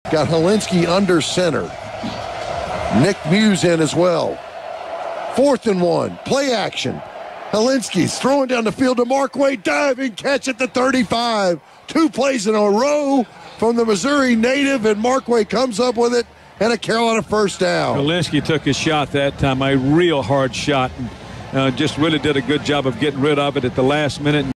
Got Hilinski under center. Nick Muse in as well. 4th and 1. Play action. Hilinski's throwing down the field to Markway. Diving catch at the 35. 2 plays in a row from the Missouri native, and Markway comes up with it and a Carolina first down. Hilinski took his shot that time, a real hard shot, and just really did a good job of getting rid of it at the last minute.